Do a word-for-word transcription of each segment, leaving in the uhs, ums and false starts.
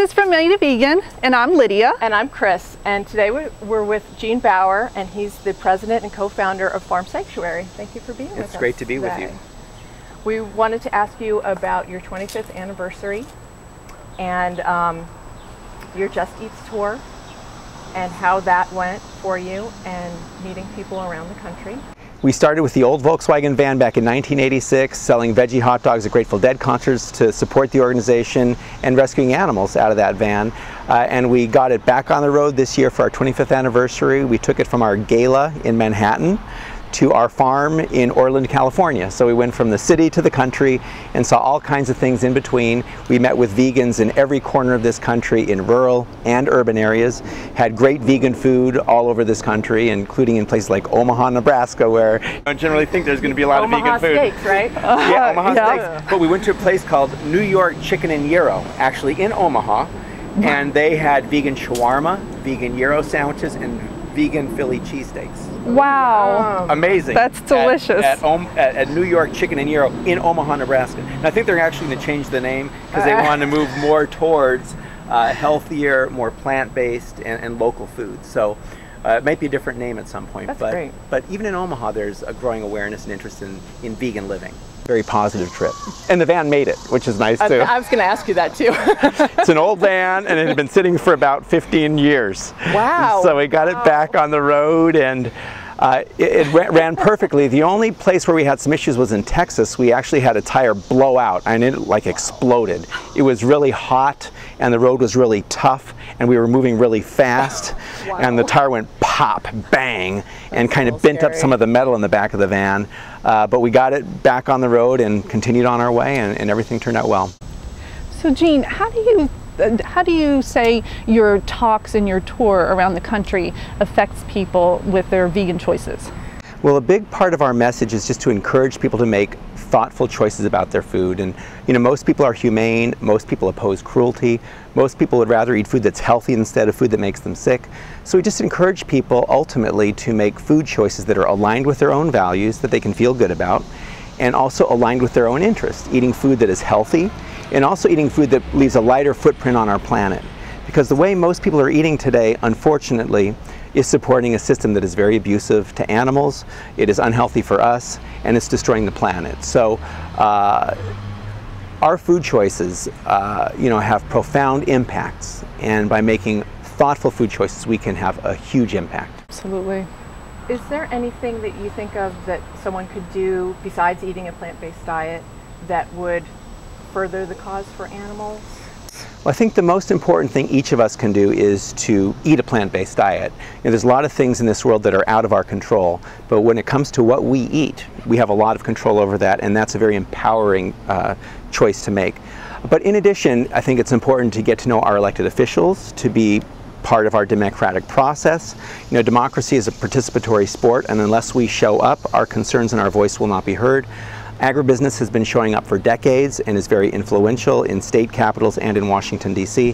is from Made a Vegan, and I'm Lydia. And I'm Chris, and today we're with Gene Bauer, and he's the president and co-founder of Farm Sanctuary. Thank you for being with us. It's great to be today. with you. We wanted to ask you about your twenty-fifth anniversary and um, your Just Eats tour and how that went for you and meeting people around the country. We started with the old Volkswagen van back in nineteen eighty-six, selling veggie hot dogs at Grateful Dead concerts to support the organization and rescuing animals out of that van. Uh, and we got it back on the road this year for our twenty-fifth anniversary. We took it from our gala in Manhattan to our farm in Orland, California. So we went from the city to the country and saw all kinds of things in between. We met with vegans in every corner of this country, in rural and urban areas, had great vegan food all over this country, including in places like Omaha, Nebraska, where I don't generally think there's going to be a lot Omaha of vegan food. Steaks, right? Uh, yeah, Omaha yeah. Steaks. But we went to a place called New York Chicken and Gyro, actually in Omaha, and they had vegan shawarma, vegan gyro sandwiches, and vegan Philly cheesesteaks. Wow. Amazing. That's delicious. At, at, Om, at, at New York Chicken and Gyro in Omaha, Nebraska. And I think they're actually going to change the name because they want to move more towards uh, healthier, more plant-based and, and local food. So uh, it might be a different name at some point. That's but, great. But even in Omaha, there's a growing awareness and interest in, in vegan living. Very positive trip. And the van made it, which is nice I, too. I was going to ask you that too. It's an old van and it had been sitting for about fifteen years. Wow. So we got wow. it back on the road, and uh, it, it ran perfectly. The only place where we had some issues was in Texas. We actually had a tire blow out and it like exploded. It was really hot and the road was really tough and we were moving really fast. Wow. And the tire went pop, bang, and kind of bent scary. up some of the metal in the back of the van. Uh, but we got it back on the road and continued on our way, and, and everything turned out well. So Gene, how do you uh, how do you say your talks and your tour around the country affects people with their vegan choices? Well, a big part of our message is just to encourage people to make thoughtful choices about their food. And you know, most people are humane, most people oppose cruelty, most people would rather eat food that's healthy instead of food that makes them sick. So we just encourage people ultimately to make food choices that are aligned with their own values, that they can feel good about, and also aligned with their own interests, eating food that is healthy, and also eating food that leaves a lighter footprint on our planet. Because the way most people are eating today, unfortunately, is supporting a system that is very abusive to animals, it is unhealthy for us, and it's destroying the planet. So uh, our food choices uh, you know, have profound impacts, and by making thoughtful food choices we can have a huge impact. Absolutely. Is there anything that you think of that someone could do besides eating a plant-based diet that would further the cause for animals? Well, I think the most important thing each of us can do is to eat a plant-based diet. You know, there's a lot of things in this world that are out of our control, but when it comes to what we eat, we have a lot of control over that, and that's a very empowering uh, choice to make. But in addition, I think it's important to get to know our elected officials, to be part of our democratic process. You know, democracy is a participatory sport, and unless we show up, our concerns and our voice will not be heard. Agribusiness has been showing up for decades and is very influential in state capitals and in Washington, D C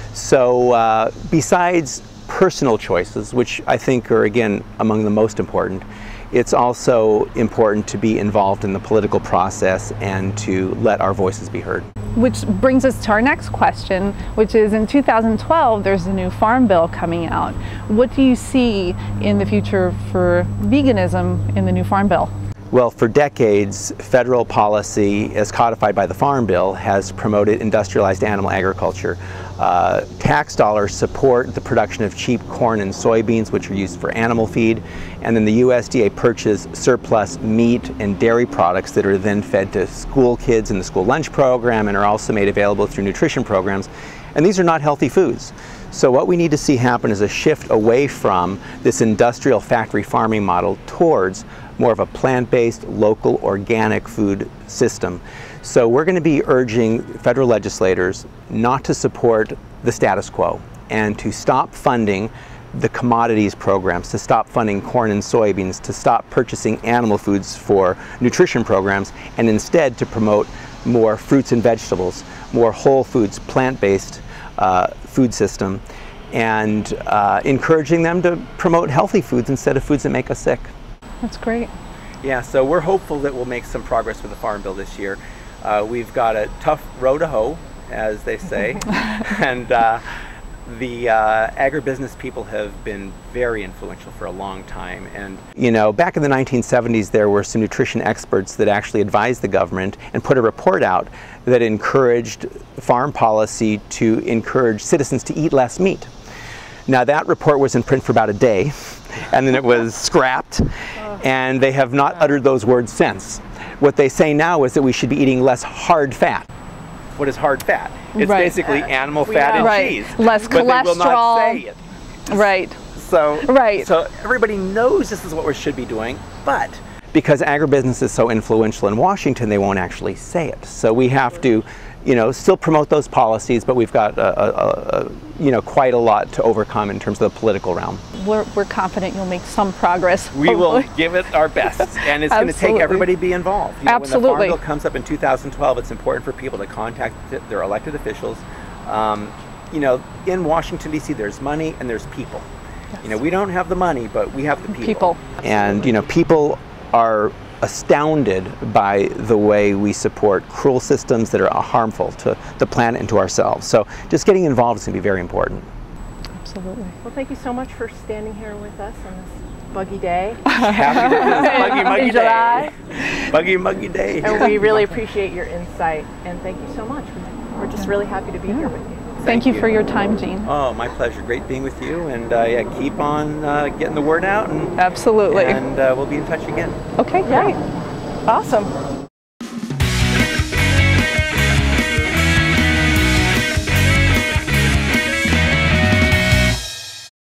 So uh, besides personal choices, which I think are again among the most important, it's also important to be involved in the political process and to let our voices be heard. Which brings us to our next question, which is in two thousand twelve there's a new farm bill coming out. What do you see in the future for veganism in the new farm bill? Well, for decades, federal policy, as codified by the Farm Bill, has promoted industrialized animal agriculture. Uh, tax dollars support the production of cheap corn and soybeans, which are used for animal feed, and then the U S D A purchases surplus meat and dairy products that are then fed to school kids in the school lunch program and are also made available through nutrition programs. And these are not healthy foods. So what we need to see happen is a shift away from this industrial factory farming model towards more of a plant-based, local, organic food system. So we're going to be urging federal legislators not to support the status quo and to stop funding the commodities programs, to stop funding corn and soybeans, to stop purchasing animal foods for nutrition programs, and instead to promote more fruits and vegetables, more whole foods, plant-based uh, food system, and uh, encouraging them to promote healthy foods instead of foods that make us sick. That's great. Yeah, so we're hopeful that we'll make some progress with the Farm Bill this year. Uh, we've got a tough row to hoe, as they say. And uh, the uh, agribusiness people have been very influential for a long time. And, you know, back in the nineteen seventies, there were some nutrition experts that actually advised the government and put a report out that encouraged farm policy to encourage citizens to eat less meat. Now, that report was in print for about a day, and then it was scrapped, and they have not uttered those words since. What they say now is that we should be eating less hard fat. What is hard fat? It's Right. basically Uh, animal we fat know. and Right. cheese. Less but they will not cholesterol. say it. Right. So, Right. so everybody knows this is what we should be doing, but because agribusiness is so influential in Washington, they won't actually say it. So we have to, you know, still promote those policies, but we've got, a, a, a, you know, quite a lot to overcome in terms of the political realm. We're, we're confident you'll make some progress. We will hopefully. give it our best, and it's going to take Absolutely. everybody to be involved. You know, Absolutely. When the Farm Bill comes up in two thousand twelve, it's important for people to contact their elected officials. Um, you know, in Washington, D C, there's money and there's people. You know, we don't have the money, but we have the people. People. And, you know, people are astounded by the way we support cruel systems that are harmful to the planet and to ourselves. So just getting involved is going to be very important. Absolutely. Well, thank you so much for standing here with us on this buggy day. Happy to buggy, muggy In July. day. Buggy, muggy day. And we really appreciate your insight. And thank you so much. We're just really happy to be here with you. Thank you for your time, Jean. Oh, my pleasure. Great being with you, and uh, yeah, keep on uh, getting the word out, and Absolutely. and uh, we'll be in touch again. Okay, great. Awesome.